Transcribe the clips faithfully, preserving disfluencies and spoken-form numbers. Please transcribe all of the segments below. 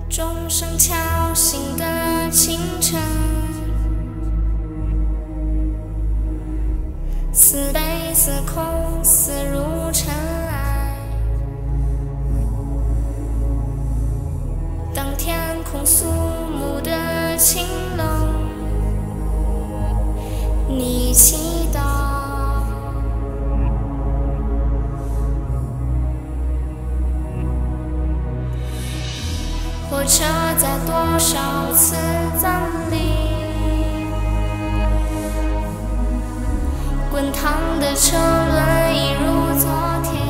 钟声敲醒的清晨，似悲似空，似如尘埃。当天空肃穆的晴朗，你祈祷。火车在多少次站立，滚烫的车轮一如昨天。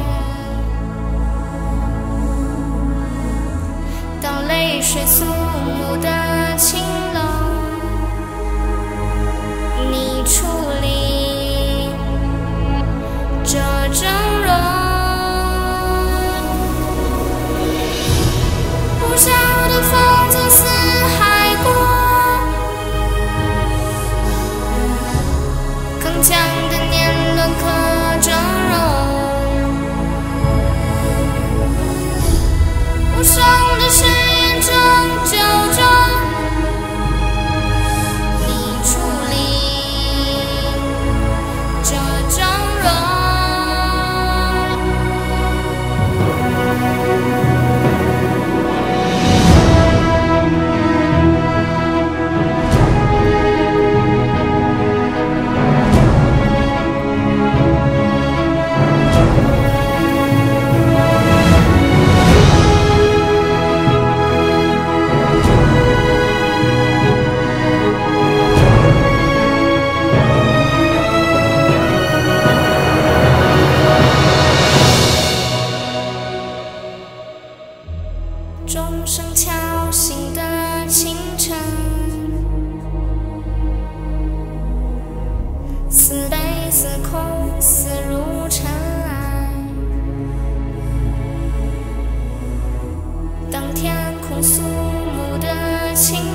当泪水肃穆的晴朗，你处理这整容。呼啸的风从四海过，铿锵的年轮刻整容，无声的誓言中纠正，你处理这整容。钟声敲醒的清晨，似悲似空，似如尘埃。当天空肃穆的晴